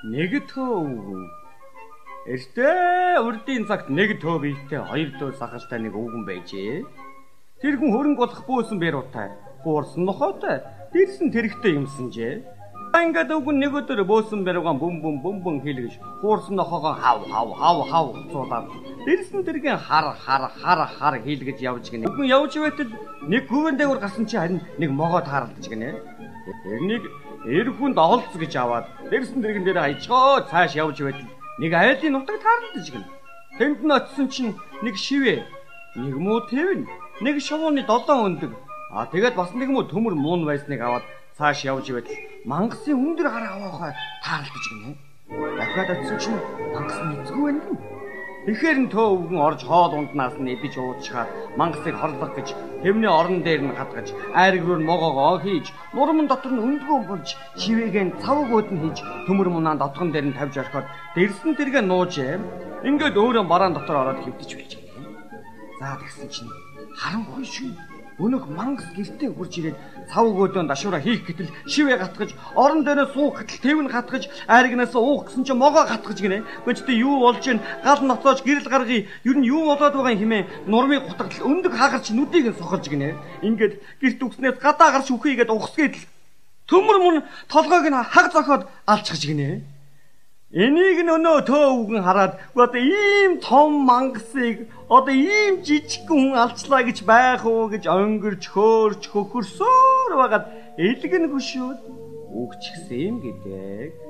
Нэг төө. Эртээ урдын цагт нэг төө биетэй хоёр төө сахалтай нэг өвгөн байжээ. Тэр хүн хөрөнгө болох бөөсөн бэруутай, гуурсан нохойтой, дэрсэн тэрэгтэй юмсанжээ. Ингээд өвгөн нэг өдөр бөөсөн бэруугаан бөм хийлгэж, гуурсан нохоогоо хав цуудаад, дэрсэн тэргийн хар хийлгэж явж гинэ. Өвгөн явж байтал нэг гүвэн дээгүүр гарсан чи харин нэг могоо тааралдаж гинэ. Тэрнийг эр хүнд олц гэж аваад дэрсэн дэргэн дээр хаяцгаа цааш явж байтал нэг айлын нутаг таарлаж гэнэ. Тэнд нь очисон чинь нэг шивээ, нэг муу тэвэн, нэг шувууны 7 өндөг. Тэгээд бас нэг муу төмөр муун байсныг аваад цааш явж байтал мангасын өндөр гараа аваахаа таарлаж гэнэ. Дахиад очисон чинь мангас нэцгүй байна гэнэ. Тэгэхээр нь төө өвгөн орж хоол унднаас нь идэж уучгаад мангасыг хорлох гэж тэвний орон дээр нь хадгаж айраг руу могоогоо хийж нурман дотор нь өндгөө болж шивээгэн цавгууд нь хийж төмөр мунаан дотгон дээр нь тавьж орхиод дэрсэн тэргээ нуужээ. Ингээд өөрөө бараан дотор ороод хөвтөж байж гэнэ. За тэгсэн чинь харанхуй шүү. Өнөөх мангас гэртээ хурж ирээд цавгуудын дашуура хийх гэтэл шивээ гатгаж, орон дээрээ суух гэтэл тэвэн хатгаж, айрагнаас уух гэсэн чинь могоо гатгаж гинэ. Гэхдээ юу болж ийн гал ноцоож гэрэл гаргая. Ер нь юу болоод байгаа юм хэмээн нурмыг гутгал өндөг хаагарч нүдийг нь сухалж гинэ. Ингээд гэрт үгснээс гадаа гарч үхийгээд ухсгээд төмөр мөн толгойг нь хаг зохиод алчгаж гинэ. Энийг нь өнөө төө өвгөн хараад одоо ийм том мангасыг одоо ийм жижиг хүн алчлаа гэж байх уу гэж онгирч хөөрч хөхөрсөөр байгаад элгэн хөшөөд үгчихсэн юм гэдэг.